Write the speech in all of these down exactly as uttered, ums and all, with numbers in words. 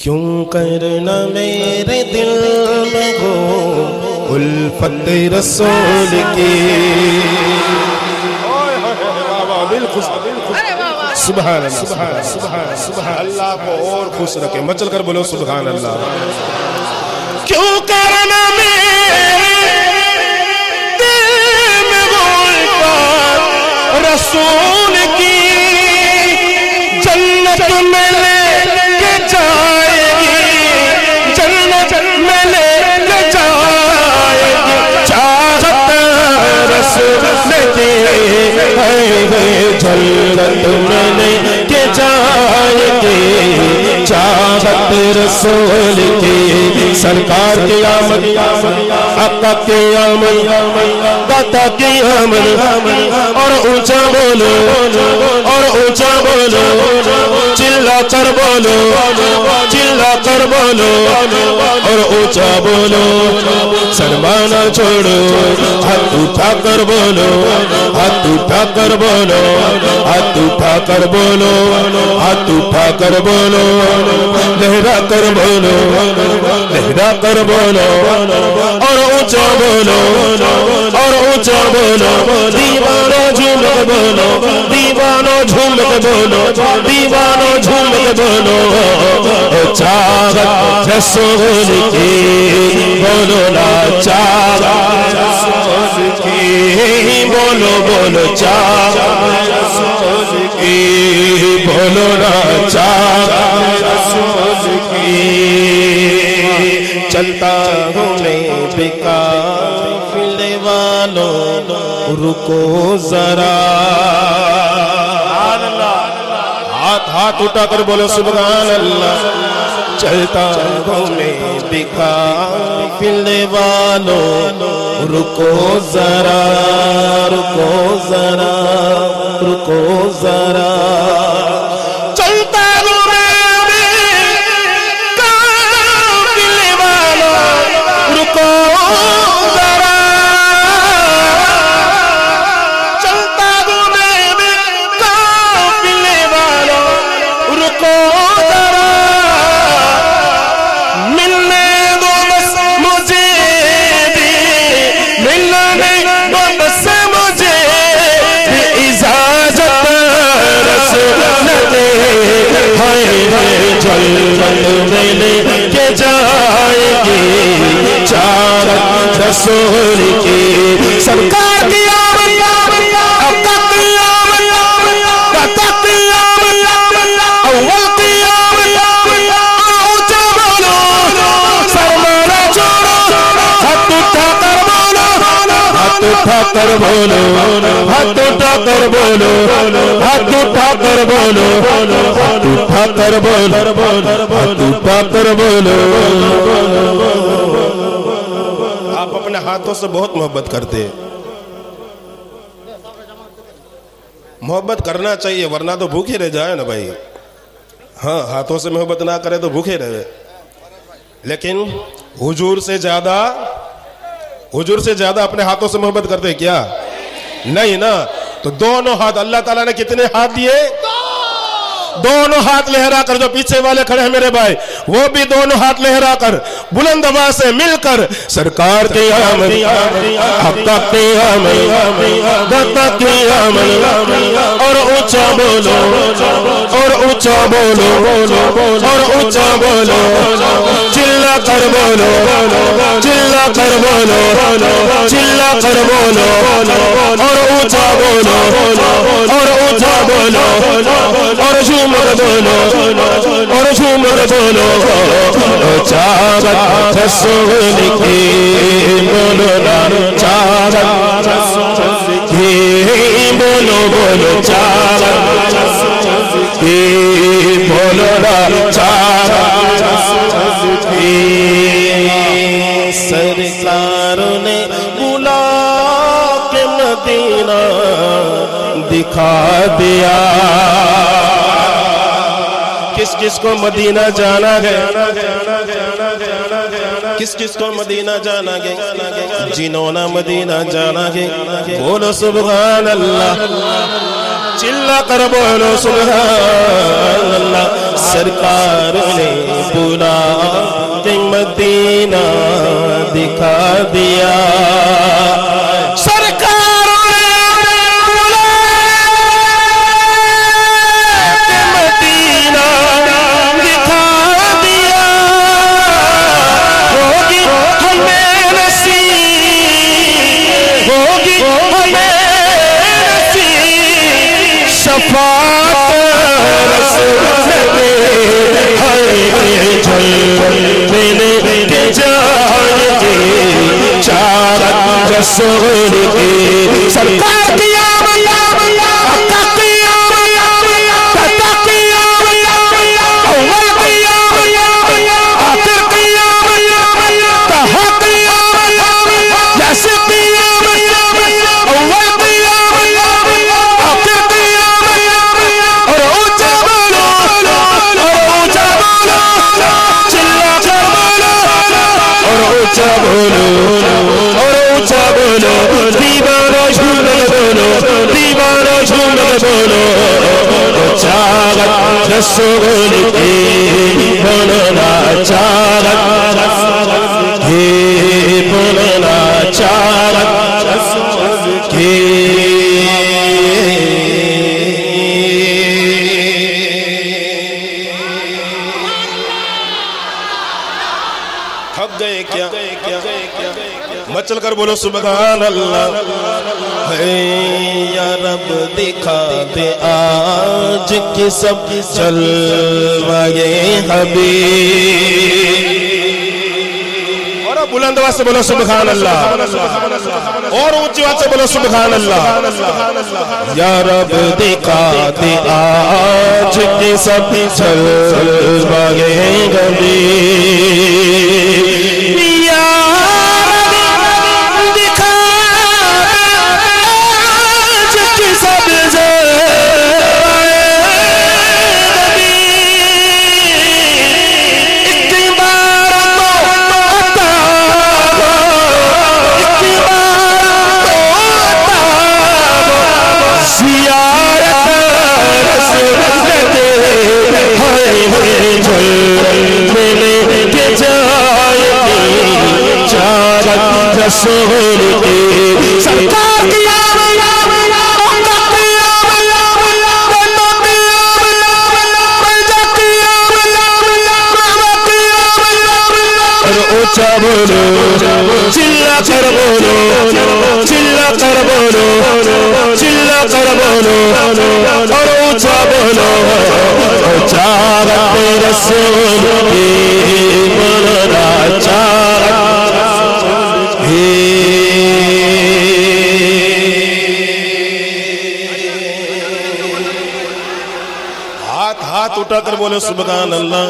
کیوں کرنا میرے دل میں ہو الفت رسول کی. سبحان اللہ سبحان سبحان سبحان اللہ کو اور خوش رکھے. مچل کر بولو سبحان اللہ. کیوں کرنا میرے دل میں وہ الفت رسول کی. جنت میں لے کے جائے گی, جنت میں لے کے جائے گی. چاہت رسول کی جنت میں لے کے جائے گی. چاہت رسول کی سرکار کی آمد, آقا کی آمد, داتا کی آمد. اور اونچا بولو اور اونچا بولو, چلا کر بولو چلا کر بولو اور اونچا بولو. سرمانا چھوڑو, ہاتھ اٹھا کر بولو, ہاتھ اٹھا کر بولو, ہاتھ اٹھا کر بولو, ہاتھ اٹھا کر بولو. لہرا کر بولو, لہرا کر بولو اور اونچا بولو اور اونچا بولو. دیوانو جھوم کے بولو, دیوانو جھوم کے بولو, دیوانو جھوم کے بولو. چاہت رسول کی بولو نا, چاہت رسول کی بولو بولو, چاہت رسول کی بولو نا, چاہت رسول کی. چلتا ہوں میں بے قافلے والوں, رکو ذرا. ہاتھ ہاتھ اٹھا کر بولو سبحان اللہ. چلتا ہوں میں بے قافلے والوں, رکو ذرا, رکو ذرا, رکو ذرا. چلتا ہوں میں بے قافلے والوں, رکو ذرا. چلتا ہوں میں بے قافلے والوں, رکو ذرا. ملنے دو بس مجھے بھی, ملنے دو بس مجھے بھی اجازت رسول دے. ہائے ہائے جنت میں لے کے جائے گی. چاہت رسول کی سرکار کی آمد, آقا کی آمد, داتا کی آمد, اول کی آمد. اونچا بولو, سرمانا چھوڑو, ہاتھ اٹھا کر بولو, ہاتھ اٹھا کر بولو, ہاتھ اٹھا کر بولو, ہاتھ اٹھا کر بولو, ہاتھ اٹھا کر بولو, ہاتھ اٹھا کر بولو. آپ اپنے ہاتھوں سے بہت محبت کرتے ہیں. محبت کرنا چاہیے ورنہ تو بھوکے رہ جائے نا بھائی. ہاں ہاتھوں سے محبت نہ کرے تو بھوکے رہے. لیکن حضور سے زیادہ حضور سے زیادہ اپنے ہاتھوں سے محبت کرتے کیا نہیں نا. تو دونوں ہاتھ اللہ تعالیٰ نے کتنے ہاتھ دیے؟ دونوں ہاتھ لہرا کر, جو پیچھے والے کھڑے ہیں میرے بھائی وہ بھی دونوں ہاتھ لہرا کر بلند آواز سے مل کر سرکار کی آمد, آقا کی آمد, داتا کی آمد. اور اونچا بولو اور اونچا بولو اور اونچا بولو, چلا کر بولو, چلا کر بولو, چلا کر بولو اور اونچا بولو اور اونچا بولو اور جھومر بولو اور جھومر بولو. چاہت رسول کی بولو نا, چاہت رسول کی بولو بولو, چاہت رسول کی بولو نا, چاہت رسول کی. سرکار نے بلا کے مدینہ دکھا دیا. کس کس کو مدینہ جانا ہے, کس کس کو مدینہ جانا ہے, جنہوں نے مدینہ جانا ہے بولو سبحان اللہ. چلا کر بولو سبحان اللہ. سرکار نے بلا دکھا دیا سرکار نے مدینہ دکھا دیا ہوگی ہمیں نصیب ہوگی ہمیں نصیب شفاعت رسول دے رسول کی سرکار کی آمد آقا کی آمد داتا کی آمد اول کی آمد آخر کی آمد تہا کی آمد یاسر کی آمد اول کی آمد آخر کی آمد اور اونچا بولو اور اونچا بولو چلا کر بولو اور اونچا بولو دیوانہ جھوم بولو دیوانہ جھوم بولو چاغت رسول کی بولنا چاغت کی بولنا چاغت کی تھک گئے کیا مچل کر بولو سبحان اللہ یا رب دکھا دے آج کی سب جلوے حبیب اور بلند آواز سے بولو سبحان اللہ اور اونچی آواز سے بولو سبحان اللہ یا رب دکھا دے آج کی سب جلوے حبیب رسول کی سرکار کی آمد آقا کی آمد بندہ کی آمد بندہ کی آمد بابا کی آمد اور اونچا بولو چلا کر بولو چلا کر بولو چلا کر بولو اور اونچا بولو چاغت رسول کی بولنا چاغت ہاتھ ہاتھ اٹھا کر بولے سبحان اللہ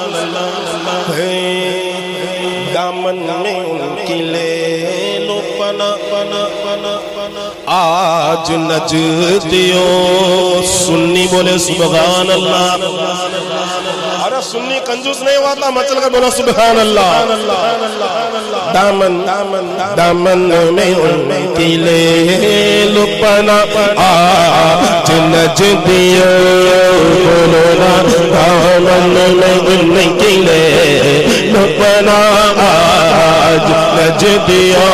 دامن میں ان کی لے لو پنا پنا پنا آج نجدیوں سنی بولے سبحان اللہ ارے سنی کنجوس نہیں ہوا تھا مچل کر بولو سبحان اللہ دامن دامن میں ان کی لے لو پنا آج نجدیوں بولو نا دامن میں ان کی لے لو پنا آج نجدیوں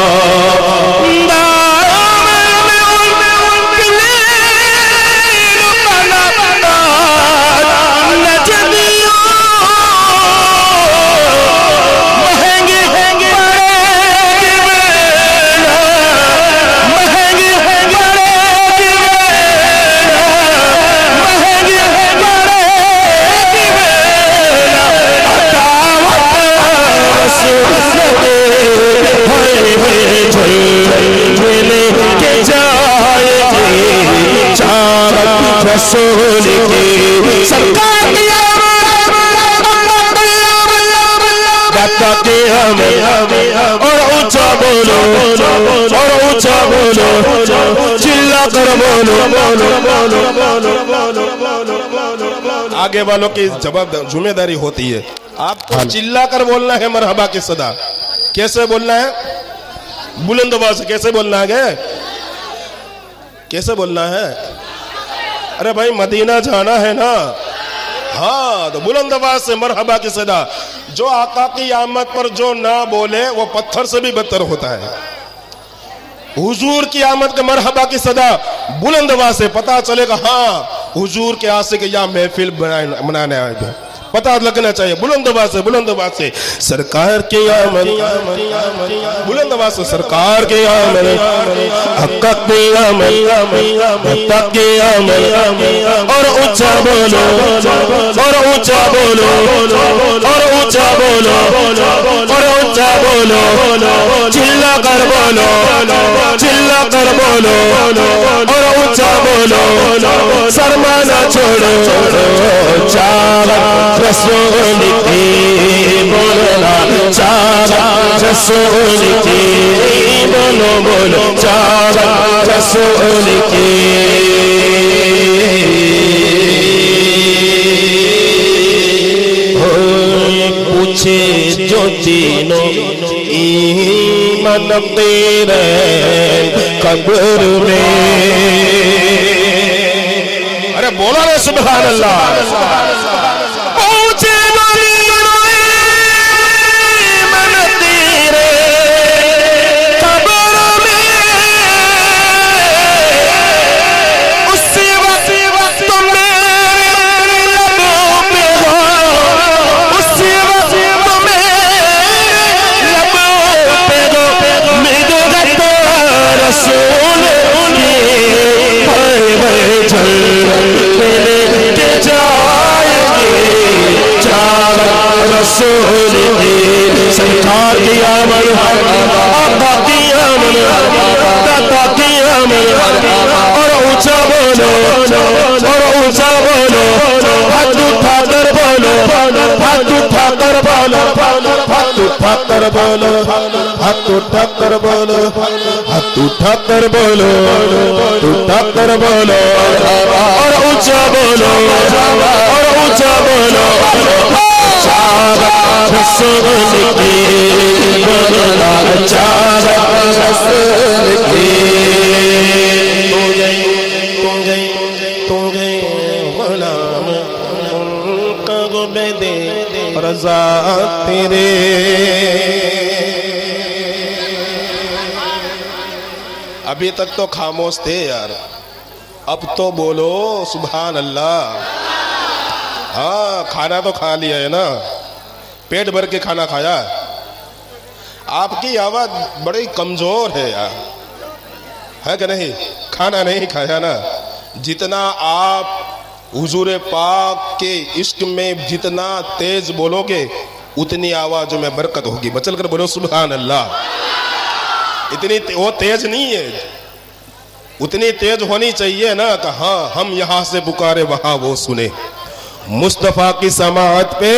رسول کی سرکار کی داتا کی آمد اور اونچا بولو اور اونچا بولو چلا کر بولو آگے والوں کی جواب ذمہ داری ہوتی ہے آپ کو چلا کر بولنا ہے مرحبا کی صدا کیسے بولنا ہے بلند آواز سے کیسے بولنا ہے کیسے بولنا ہے ارے بھائی مدینہ جانا ہے نا ہاں تو بلند آواز سے مرحبا کی صدا. جو آقا کی آمد پر جو نہ بولے وہ پتھر سے بھی بدتر ہوتا ہے. حضور کی آمد کے مرحبا کی صدا بلند آواز سے پتا چلے گا ہاں حضور کے عاشق یا محفل منانے آئے ہیں. پتہ لگنا چاہیے بلند آواز سے بلند آواز سے سرکار کی آمد بلند آواز سے سرکار کی آمد حق کی آمد حق کی آمد اور اونچا بولو اور اونچا بولو اور اونچا بولو اور اونچا بولو چلا کر بولو چلا کر بولو اور اونچا بولو شرمانا چھوڑو چاہ رسول کی بولنا چاہ رسول کی بولو بولو چاہ رسول کی پوچھے جو تینوں ایمان تیرے قبر میں. ارے بولا رہے سبحان اللہ. سرکار کی آمد آقا کی آمد داتا کی آمد اور اونچا بولو اور اونچا بولو ہاتھ اٹھا کر بولو ہاتھ اٹھا کر بولو ہاتھ اٹھا کر بولو ہاتھ اٹھا کر بولو ہاتھ اٹھا کر بولو اٹھا کر بولو اور اونچا بولو اور اونچا بولو رسول کی بولنا چاہ رسول کی تو گئی تو گئی تو گئی غلام ان کا گبے دے رضا تیرے. ابھی تک تو خاموش تھے یار, اب تو بولو سبحان اللہ. ہاں کھانا تو کھا لیا ہے نا, پیٹ بھر کے کھانا کھایا. آپ کی آواز بڑی کمزور ہے یار, ہے کہ نہیں؟ کھانا نہیں کھایا نا. جتنا آپ حضور پاک کے عشق میں جتنا تیز بولو گے اتنی آواز میں برکت ہوگی. بچل کر بولو سبحان اللہ. اتنی وہ تیز نہیں ہے, اتنی تیز ہونی چاہیے نا کہ ہاں ہم یہاں سے پکارے وہاں وہ سنے. مصطفیٰ کی سماعت پہ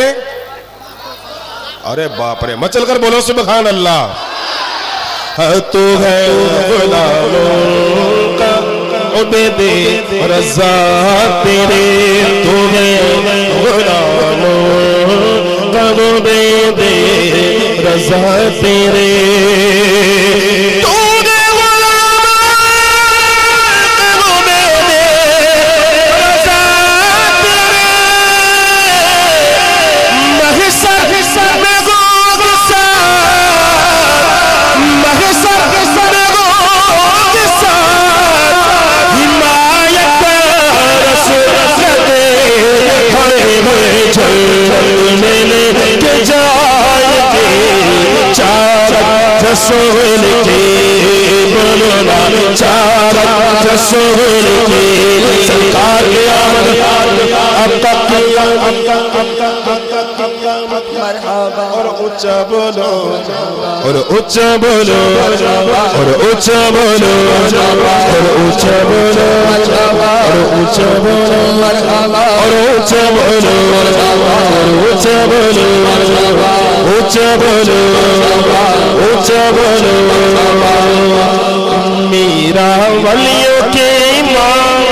ارے باپ رے, مچل کر بولو سبحان اللہ. تو ہے غلاموں کا عبید رضا تیرے, تو ہے غلاموں کا عبید رضا تیرے. رسول کی بولنا چار رسول کی سرکار کی آمد اب تک کی مرحبا اور اونچا بولو اور اونچا بولو اور اونچا بولو اور اونچا بولو اور اونچا بولو مرحبا اور اونچا بولو اور اونچا بولو اونچا بولو اونچا بولو. میرا ولیوں کے امام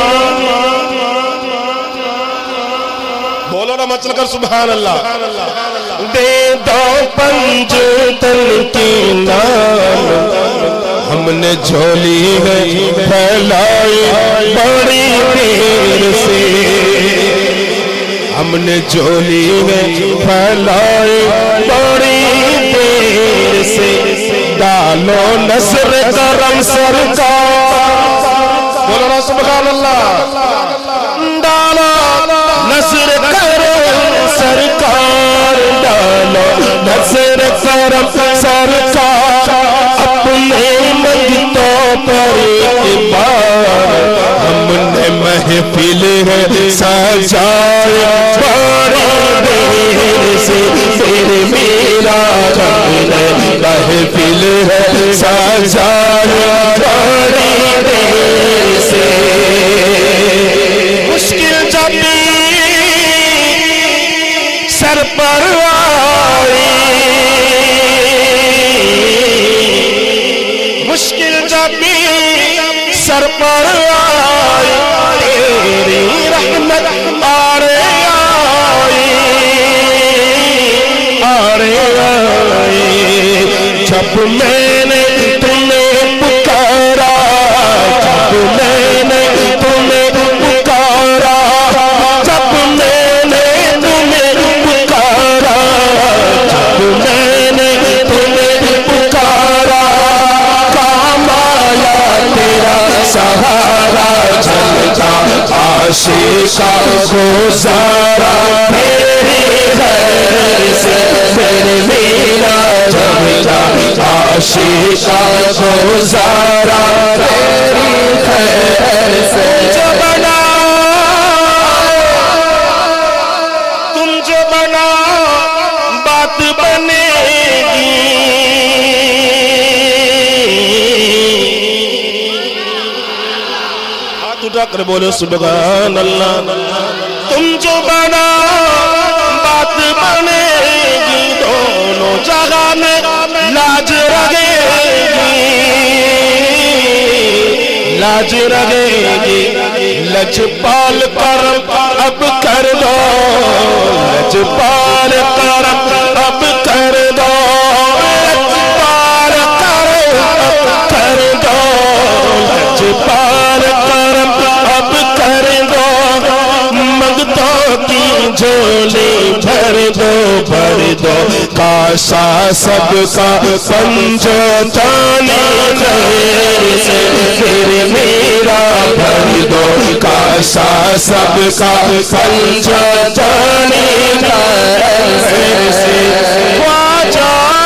بولو نا مچل کر سبحان اللہ. دے دو پنج تن کی نام ہم نے جھولی ہے پھیلائی بڑی دیر سے. ہم نے جھولی میں پھیلائے بڑی دیر سے ڈالو نصر کرم سرکار بولو نا سبحان اللہ ڈالو نصر کرم سرکار ڈالو نصر کرم سرکار اپنے منگتوں پر ایک بار ہم نے محفل ہے سجائے بڑی دیر سے تیرے میرا ہم نے محفل ہے سجائے بڑی دیر سے مشکل جب سر پر آئی مشکل جب سر پر آئی تیری رحمت آڑے آئی آڑے آئی جب میں نے تمہیں پکارا جب میں نے تمہیں پکارا جب میں نے تمہیں پکارا جب میں نے تمہیں پکارا کام آیا تیرا سہارا جھلکا عاشقاں گزارا تیری خیر سے میرے میرا جھلکا عاشقاں گزارا تیری خیر سے جو بنا تم جو بنا بات بنے گی ہاتھ اٹھا کر بولو سبحان اللہ تم جو بنا بات بنے گی دونوں جگہ میں لاج رہے گی لاج رہے گی لجپال کرم اب کر دو لجپال کرم اب کر دو لجپال کرم اب کر دو لجپال کرم اب کر دو منگتوں کی جھولی بھر دو بھر دو کاشا سب کا پنجو تانی خیر سے پھر میرا بھر دو کاشا سب کا پنجو تانی خیر سے خواجہ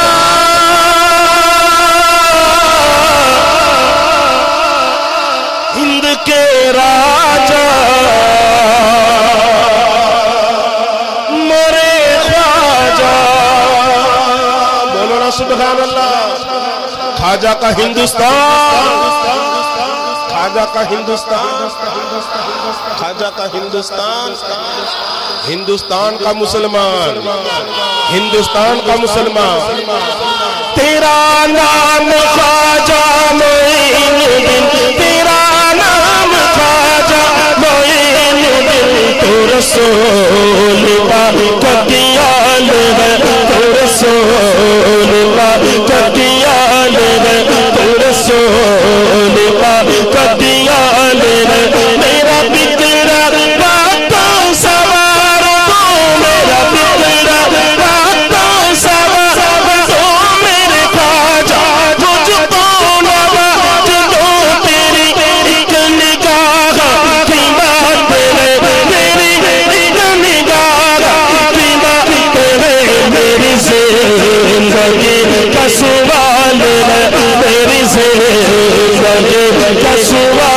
ہند کے راجہ سبحان اللہ خواجہ کا ہندوستان خواجہ کا ہندوستان خواجہ کا ہندوستان ہندوستان کا مسلمان ہندوستان کا مسلمان تیرا نام خواجہ معین الدین تیرا نام خواجہ معین الدین تو رسول کا دیال ہے تو رسول کا دیال ہے تو رسول کا دیال ہے میرا بگڑا باتوں سوار تو میرا بگڑا باتوں سوار تو میرے خواجہ تجھ کو نواز دو تیری ایک نگاہ کی بات ہے میری ایک نگاہ کی بات ہے میری زندگی کا سوال ہے میری زندگی کا سوال